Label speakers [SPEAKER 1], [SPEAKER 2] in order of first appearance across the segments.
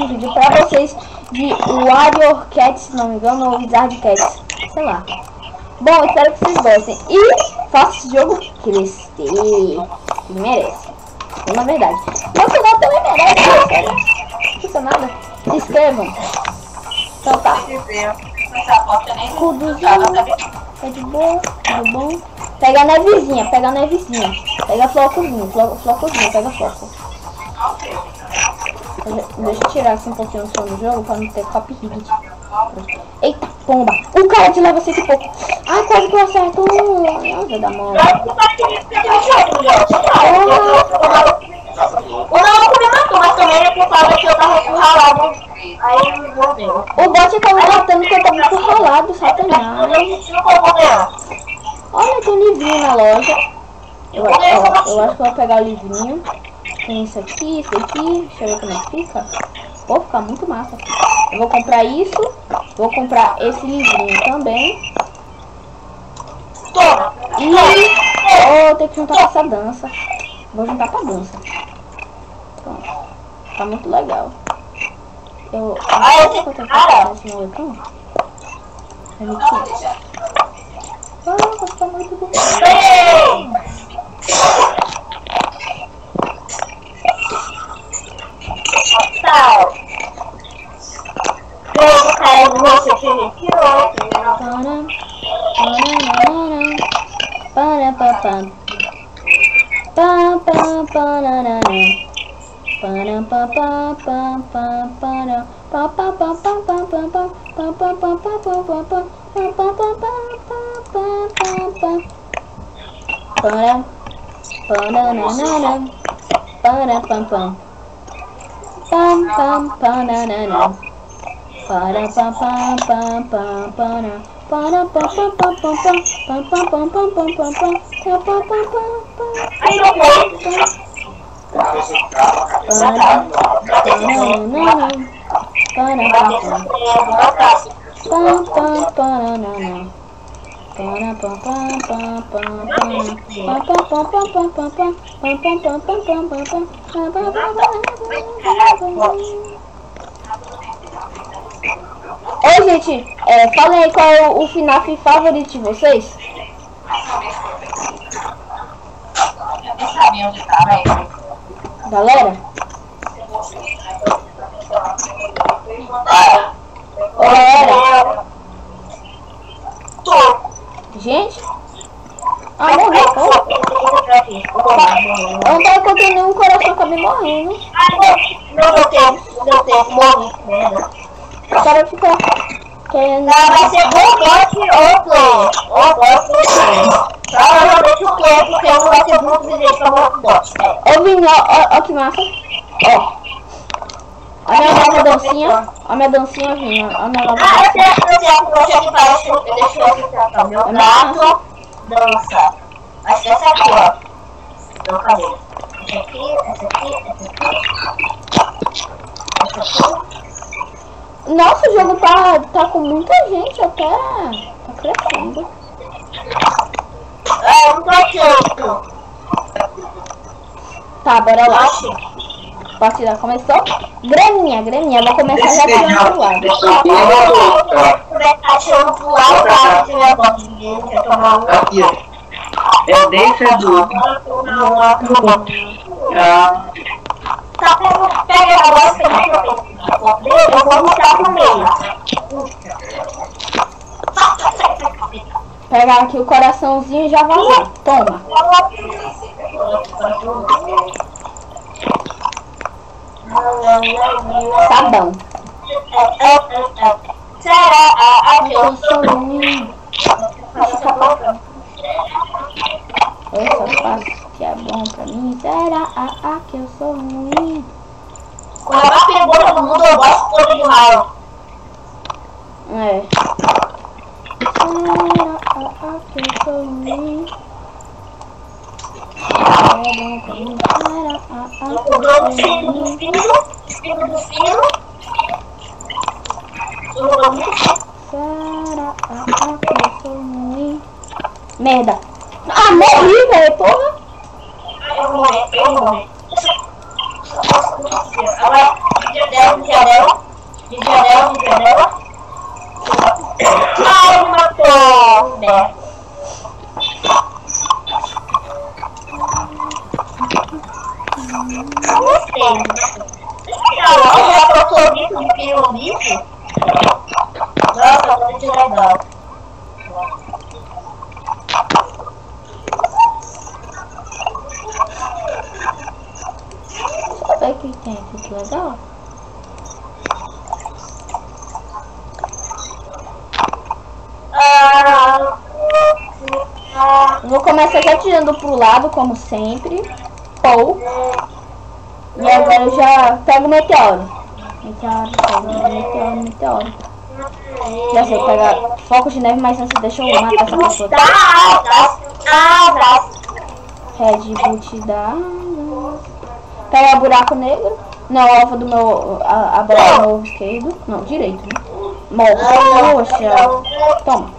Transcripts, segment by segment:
[SPEAKER 1] vídeo pra vocês de Warrior Cats, se não me engano, ou Wizard Cats, sei lá. Bom, espero que vocês gostem. E faça esse jogo crescer. Ele merece. Na verdade. Meu canal também merece. Não custa nada. Se inscrevam. Então tá. Tudo tá de boa, tudo bom. Pega a nevezinha, pega a nevezinha. Pega a flocozinho, flocozinho, pega a floco. Deixa eu tirar assim um pouquinho do som do jogo pra não ter copyright. Eita, pomba! O cara de leva 5 e pouco. Ai, quase que eu acerto. Nossa, da mão. O bot tava matando porque eu tava muito ralado, satanás. Olha, tem um livrinho na loja. Eu acho que eu vou pegar o livrinho. Tem isso aqui, isso aqui. Deixa eu ver como é que fica. Pô, fica muito massa. Eu vou comprar isso. Vou comprar esse livrinho também. E vou ter que juntar com essa dança. Vou juntar pra dança. Pronto. Tá muito legal. Eu não sei quanto eu faço esse moletom. Tá muito bom. Oi, gente, falem aí qual é o FNAF favorito de vocês.
[SPEAKER 2] Eu nem sabia onde estava aí.
[SPEAKER 1] Galera? Galera? Gente? Ah, morreu, pô. Eu não tava encontrando nenhum coração, acabei morrendo.
[SPEAKER 2] Não deu tempo, morri.
[SPEAKER 1] O cara fica querendo...
[SPEAKER 2] Vai ser ou bot ou player. Ou bot ou player. Provavelmente o player, porque não vai ser muito evidente pra outro bot.
[SPEAKER 1] Ô, Vini, ó que massa. Ó. Olha a minha dancinha. Olha a minha dancinha, Vini. Olha a minha nova dancinha.
[SPEAKER 2] Eu sei que parece... Deixa eu aqui, meu gato dança. Acho que essa aqui, ó. Não, cadê? Essa aqui, essa aqui, essa aqui. Essa aqui.
[SPEAKER 1] Nossa, o jogo tá com muita gente até. Tá crescendo.
[SPEAKER 2] Não tô achando.
[SPEAKER 1] Tá, bora lá. A partida começou. Graminha. Vou começar já tirando pro lado.
[SPEAKER 2] Começar tirando pro lado, tá? Se tiver bot ninguém quer tomar um.
[SPEAKER 3] Aqui, ó. Deixa do.
[SPEAKER 2] Tá, pega agora, eu vou mostrar pro meio.
[SPEAKER 1] Pegar aqui o coraçãozinho e já vazar. Toma. Sabão.
[SPEAKER 2] Será que
[SPEAKER 1] Eu sou ruim. Eu só faço o que é bom pra mim. Será que eu sou ruim?
[SPEAKER 2] quando a pergunta do mundo eu gosto todo de raio?
[SPEAKER 1] É. Será que eu sou ruim? É bom pra mim. Será que eu sou ruim?
[SPEAKER 2] Espírito do filho.
[SPEAKER 1] Será que eu sou ruim? Merda. Ah, morri, velho, porra.
[SPEAKER 2] Eu vou morrer. Ai, me matou, né? Gostei. Já trocou isso de pirulito? Nossa, muito legal.
[SPEAKER 1] Olha o que tem aqui, que legal. Vou começar já tirando pro lado, como sempre. Pou. E agora eu já pego o meteoro. Meteoro. Já sei, pegar foco de neve, mas antes deixa eu matar essa pessoa. Red Boot da... Pega o buraco negro. Não, o alvo do meu... A bola do meu ovo esquerdo. Não, direito, né? Morra. Poxa. Toma.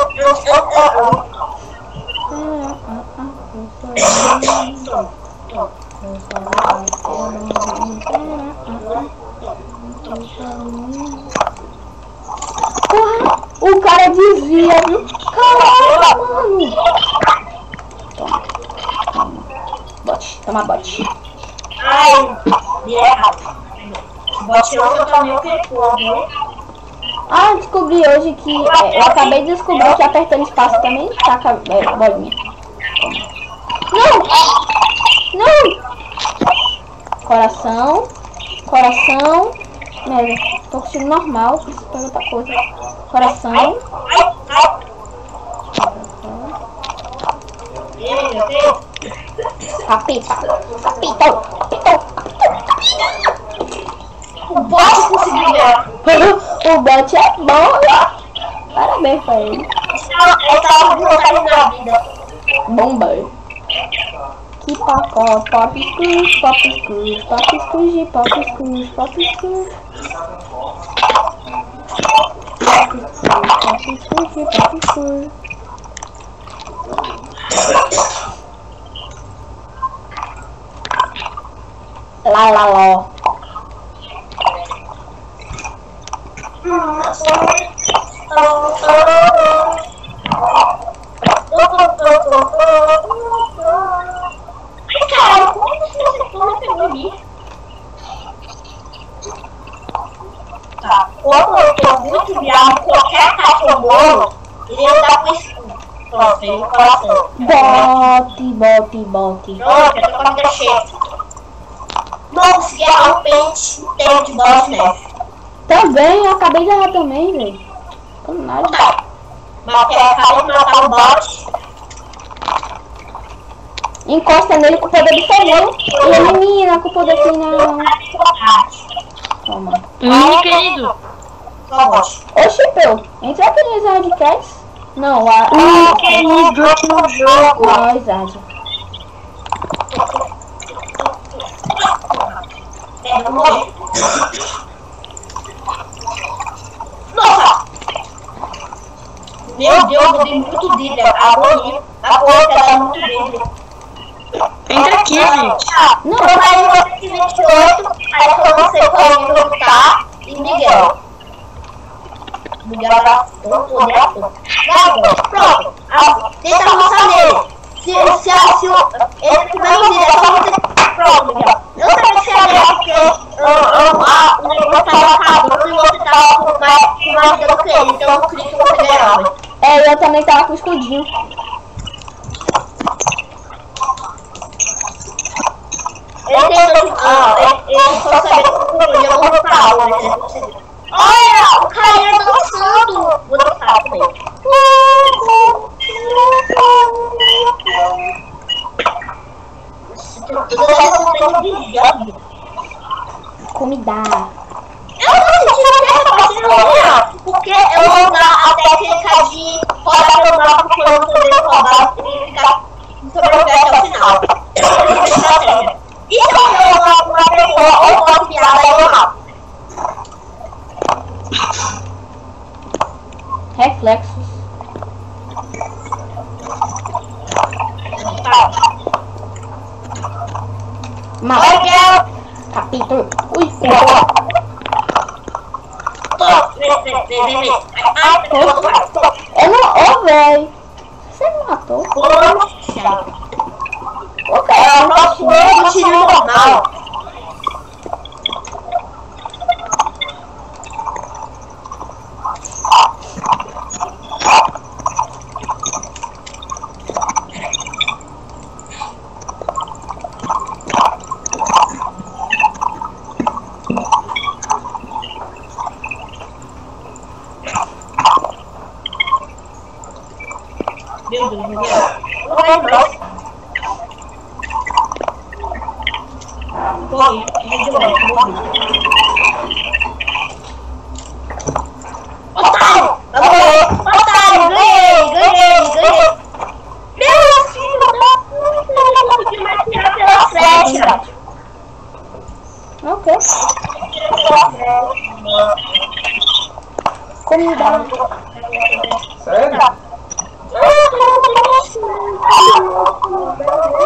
[SPEAKER 1] O cara desvia, viu? Caraca, mano. Toma. Bote, toma bote.
[SPEAKER 2] Ai, errado. Bote eu também o que
[SPEAKER 1] Ah, descobri hoje que... eu acabei de descobrir que apertando espaço também taca bolinha. Não! Coração. Merda, tô com tiro normal, preciso pegar outra coisa. Coração. Capita.
[SPEAKER 2] O bot conseguiu ganhar.
[SPEAKER 1] O bot é bom, ó. Parabéns pra ele.
[SPEAKER 2] Eu tava com vontade na vida.
[SPEAKER 1] Bomba. Que pacote, pop lá.
[SPEAKER 2] Cara, como você pegou ali? Tá. Quando eu tô muito viado, qualquer cachorro, ele anda com escudo. Pronto, tem no coração.
[SPEAKER 1] Bote.
[SPEAKER 2] Pronto, eu tô com a deixeta. Não consegui errar o pente inteiro de bola de neve.
[SPEAKER 1] Também, eu acabei de errar também, velho. Como nada.
[SPEAKER 2] Mas eu acabei de matar o bot.
[SPEAKER 1] Encosta nele com o poder do fogão. Elimina com o poder final. Toma.
[SPEAKER 4] Querido.
[SPEAKER 1] Oxi, Peu. Entra aqui no Zardcats. Não,
[SPEAKER 4] Querido, aqui no jogo.
[SPEAKER 1] Não, Zard.
[SPEAKER 2] Nossa! Meu Deus, eu dei muito dele. A boca dá muito dele.
[SPEAKER 4] Entra aqui, gente.
[SPEAKER 1] Não,
[SPEAKER 2] Eu mais 28, aí foi você correndo lutar e Miguel. Miguel era o poder a pouco. Pronto. Tenta avançar nele. Se ele tiver no vídeo, é só você. Pronto, Miguel. Eu também cheguei porque o negócio tava acabando e você tava com mais vida do que ele. Então eu não queria que você ganhava.
[SPEAKER 1] eu também tava com escudinho.
[SPEAKER 2] Ele só sabia que eu vou pra aula, mas ele conseguiu. Olha, o cara tá dançando. Vou dançar também.
[SPEAKER 1] Comida.
[SPEAKER 2] Eu não senti até parceiro, porque eu vou dar a técnica de rodar pelo mapa porque eu não poder roubar e ficar sobrevivendo até o final. E se eu roubar uma pessoa ou uma piada, eu mato.
[SPEAKER 1] Reflexos. Mata. Capítulo. Ui,
[SPEAKER 2] vem.
[SPEAKER 1] Eu não... Ô, véi. Você me matou? Ô, cara,
[SPEAKER 2] É o nosso medo de normal. Meu Deus, meu Deus. Não vai não. Corre, Otário! Otário! Ganhei! Meu filho da puta! Que vai tirar pela flecha!
[SPEAKER 1] Ok. Comida.
[SPEAKER 3] Sério?